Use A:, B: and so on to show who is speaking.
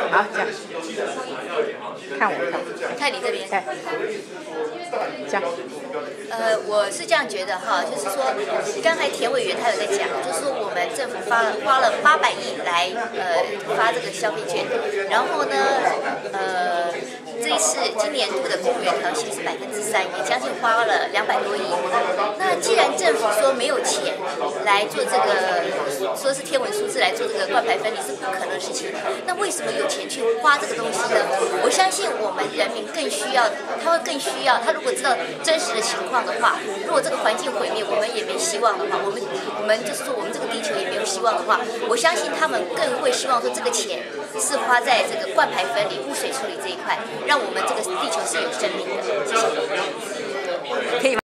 A: 好，这样，看我，
B: 看你这边。
A: 哎，这样。
B: 我是这样觉得哈，就是说，刚才田委员他有在讲，就是说我们政府花了800亿来发这个消费券，然后呢这一次今年度的公务员调薪是3%，也将近花了200多亿。那既然政府说没有钱来做这个，说是天文数字来做这个冠牌分离是不可能的事情，那为什么有钱去花这个东西呢？我相信我们人民更需要，他会更需要，他如果知道真实的情况的话，如果这个环境毁灭，我们也没希望的话，我们就是说我们这个地球也没有希望的话，我相信他们更会希望说这个钱是花在这个冠牌分离、污水处理这一块，让我们这个地球是有生命的。谢谢。
A: 可以吗？